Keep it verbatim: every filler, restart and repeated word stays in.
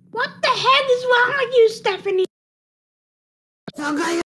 What the heck is wrong with you, Stephanie?